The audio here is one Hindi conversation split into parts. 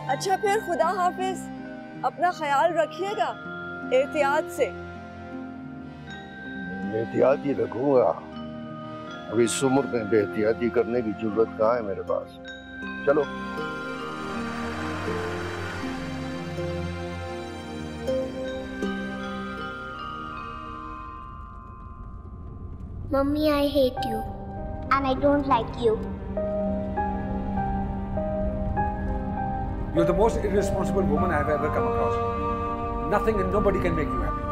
अच्छा फिर खुदा हाफिज, अपना ख्याल रखिएगा, एहतियात से। एहतियात ही रखूंगा, अभी इस उम्र में बेहतियाती करने की जरूरत कहाँ है मेरे पास। चलो। Mummy, I hate you. And I don't like you. You're the most irresponsible woman I've ever come across. Nothing and nobody can make you happy.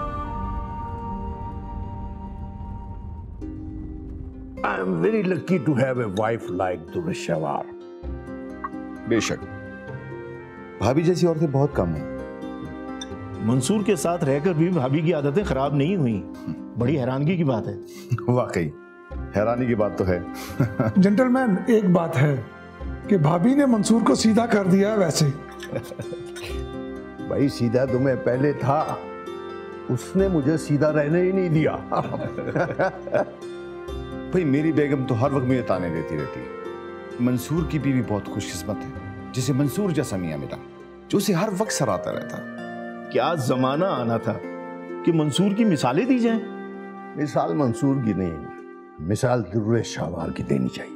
I am very lucky to have a wife like Dureshawar. बेशक, भाभी जैसी औरतें बहुत कम हैं। मंसूर के साथ रहकर भी भाभी की आदतें खराब नहीं हुई, बड़ी हैरानगी की बात है। वाकई हैरानी की बात तो है। जेंटलमैन, एक बात है कि भाभी ने मंसूर को सीधा कर दिया है। वैसे भाई सीधा तो मैं पहले था, उसने मुझे सीधा रहने ही नहीं दिया। भाई मेरी बेगम तो हर वक्त मुझे ताने देती रहती है। मंसूर की बीवी बहुत खुशकिस्मत है जिसे मंसूर जैसा मियां मिला, जो उसे हर वक्त सराहता रहता। क्या जमाना आना था कि मंसूर की मिसालें दी जाएं। मिसाल मंसूर की नहीं, मिसाल दुर्रेशावार की देनी चाहिए।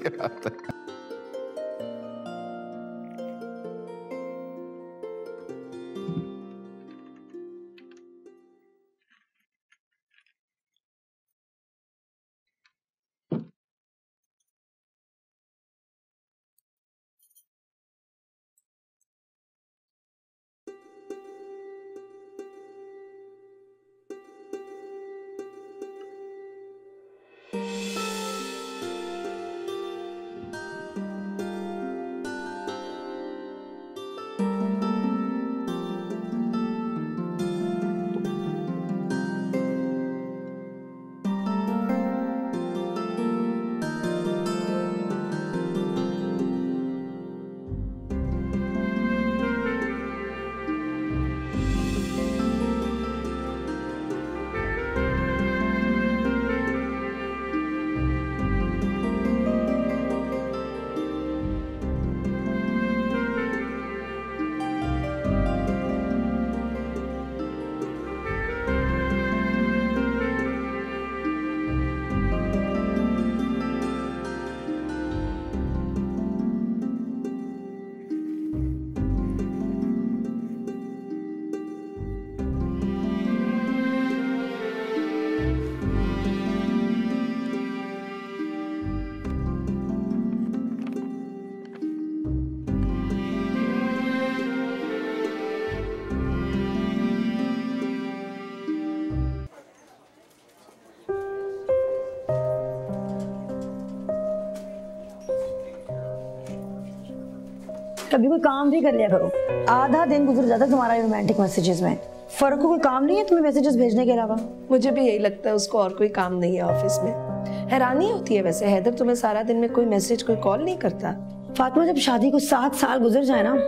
कभी कोई काम भी कर लिया करो, आधा दिन गुजर जाता तुम्हारा रोमांटिक मैसेजेस में। फर्क को कोई काम नहीं है तुम्हें मैसेजेस भेजने के अलावा? मुझे भी यही लगता है, उसको और कोई काम नहीं है ऑफिस में। हैरानी होती है वैसे हैदर, तुम्हें सारा दिन में कोई मैसेज कोई कॉल नहीं करता? फातिमा, जब शादी को 7 साल गुजर जाए ना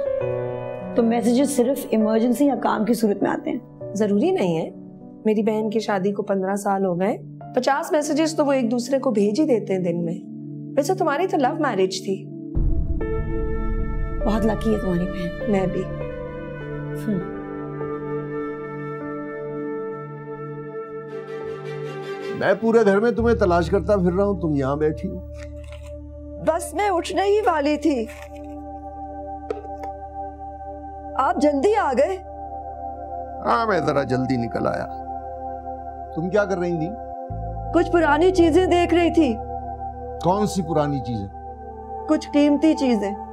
तो मैसेजेस सिर्फ इमरजेंसी या काम की सूरत में आते हैं। जरूरी नहीं है। मेरी बहन की शादी को 15 साल हो गए, 50 मैसेजेस तो वो एक दूसरे को भेज ही देते हैं दिन में। वैसे तुम्हारी तो लव मैरिज थी। बहुत लकी है तुम्हारी बहन। मैं भी। मैं पूरे घर में तुम्हें तलाश करता फिर रहा हूँ, तुम यहाँ बैठी हो। बस मैं उठने ही वाली थी, आप जल्दी आ गए। हाँ, मैं जरा जल्दी निकल आया। तुम क्या कर रही थी? कुछ पुरानी चीजें देख रही थी। कौन सी पुरानी चीजें? कुछ कीमती चीजें।